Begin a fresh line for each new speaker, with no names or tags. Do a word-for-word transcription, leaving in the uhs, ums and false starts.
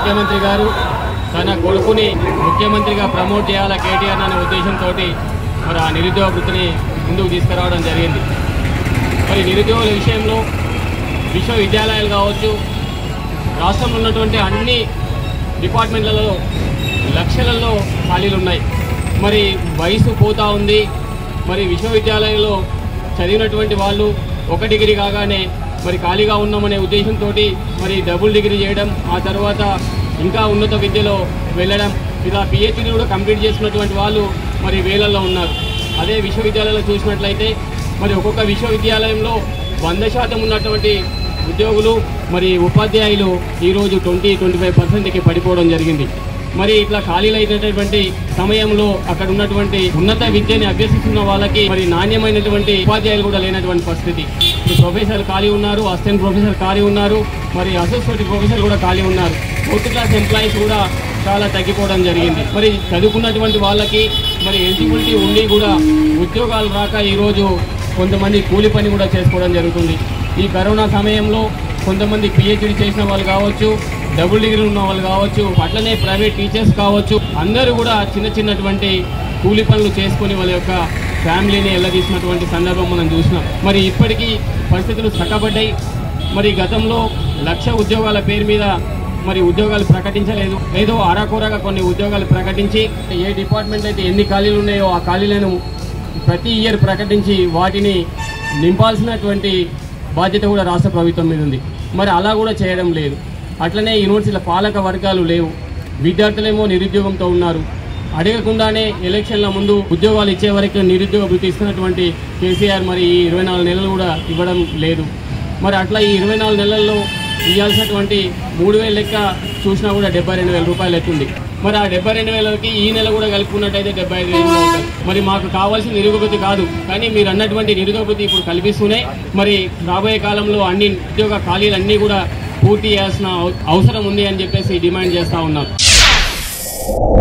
ముఖ్యమంత్రి గారు తన కొడుకుని ముఖ్యమంత్రిగా ప్రమోట్ చేయాల కేటీఆర్ అనే ఉద్దేశంతో మరి ఆ నిరుద్యోగ వృత్తిని ముందుకు తీసుకురావడం జరిగింది. మరి నిరుద్యోగుల విషయంలో విశ్వవిద్యాలయాలు కావచ్చు, రాష్ట్రంలో ఉన్నటువంటి అన్ని డిపార్ట్మెంట్లలో లక్షలలో ఖాళీలు ఉన్నాయి. మరి వయసు పోతా ఉంది. మరి విశ్వవిద్యాలయంలో చదివినటువంటి వాళ్ళు ఒక డిగ్రీ కాగానే మరి ఖాళీగా ఉన్నామనే ఉద్దేశంతో మరి డబుల్ డిగ్రీ చేయడం, ఆ తర్వాత ఇంకా ఉన్నత విద్యలో వెళ్ళడం, ఇలా పిహెచ్డీ కూడా కంప్లీట్ చేసినటువంటి వాళ్ళు మరి వేలల్లో ఉన్నారు. అదే విశ్వవిద్యాలయంలో చూసినట్లయితే మరి ఒక్కొక్క విశ్వవిద్యాలయంలో వంద శాతం ఉన్నటువంటి ఉద్యోగులు మరి ఉపాధ్యాయులు ఈరోజు ట్వంటీ ట్వంటీ ఫైవ్ పర్సెంట్కి పడిపోవడం జరిగింది. మరి ఇట్లా ఖాళీలు అయినటువంటి సమయంలో అక్కడ ఉన్నటువంటి ఉన్నత విద్యని అభ్యసిస్తున్న వాళ్ళకి మరి నాణ్యమైనటువంటి ఉపాధ్యాయులు కూడా లేనటువంటి పరిస్థితి. ఇప్పుడు ప్రొఫెసర్ ఖాళీ ఉన్నారు, అసిస్టెంట్ ప్రొఫెసర్ ఖాళీ ఉన్నారు, మరి అసోసియేట్ ప్రొఫెసర్ కూడా ఖాళీ ఉన్నారు. ఫోర్త్ క్లాస్ ఎంప్లాయీస్ కూడా చాలా తగ్గిపోవడం జరిగింది. మరి చదువుకున్నటువంటి వాళ్ళకి మరి ఎలిజిబిలిటీ ఉండి కూడా ఉద్యోగాలు రాక ఈరోజు కొంతమంది కూలి పని కూడా చేసుకోవడం జరుగుతుంది. ఈ కరోనా సమయంలో కొంతమంది పిహెచ్డీ చేసిన వాళ్ళు కావచ్చు, డబుల్ డిగ్రీ ఉన్న వాళ్ళు కావచ్చు, అట్లనే ప్రైవేట్ టీచర్స్ కావచ్చు, అందరూ కూడా చిన్న చిన్నటువంటి కూలి పనులు చేసుకొని వాళ్ళ యొక్క ఫ్యామిలీని ఎల్లదీసినటువంటి సందర్భం మనం చూసినాం. మరి ఇప్పటికీ పరిస్థితులు చక్కబడ్డాయి. మరి గతంలో లక్ష ఉద్యోగాల పేరు మీద మరి ఉద్యోగాలు ప్రకటించలేదు. ఏదో అరాకొరగా కొన్ని ఉద్యోగాలు ప్రకటించి ఏ డిపార్ట్మెంట్ అయితే ఎన్ని ఖాళీలు ఉన్నాయో ఆ ఖాళీలను ప్రతి ఇయర్ ప్రకటించి వాటిని నింపాల్సినటువంటి బాధ్యత కూడా రాష్ట్ర ప్రభుత్వం మీద ఉంది. మరి అలా కూడా చేయడం లేదు. అట్లనే యూనివర్సిటీల పాలక వర్గాలు లేవు. విద్యార్థులేమో నిరుద్యోగంతో ఉన్నారు. అడగకుండానే ఎలక్షన్ల ముందు ఉద్యోగాలు ఇచ్చే వరకు నిరుద్యోగ వృత్తి ఇస్తున్నటువంటి కేసీఆర్ మరి ఈ ఇరవై నాలుగు నెలలు కూడా ఇవ్వడం లేదు. మరి అట్లా ఈ ఇరవై నాలుగు నెలల్లో ఇవ్వాల్సినటువంటి మూడు వేల లెక్క చూసినా కూడా డెబ్బై రెండు వేల రూపాయలు అవుతుంది. మరి ఆ డెబ్బై రెండు వేలకి ఈ నెల కూడా కలుపుకున్నట్టయితే డెబ్బై ఐదు వేలు అవుతుంది. మరి మాకు కావాల్సిన నిరుద్యోగ కాదు, కానీ మీరు అన్నటువంటి నిరుద్యోగ ఇప్పుడు కల్పిస్తూనే మరి రాబోయే కాలంలో అన్ని ఉద్యోగ ఖాళీలన్నీ కూడా పూర్తి చేయాల్సిన అవసరం ఉంది అని చెప్పేసి డిమాండ్ చేస్తూ ఉన్నాం.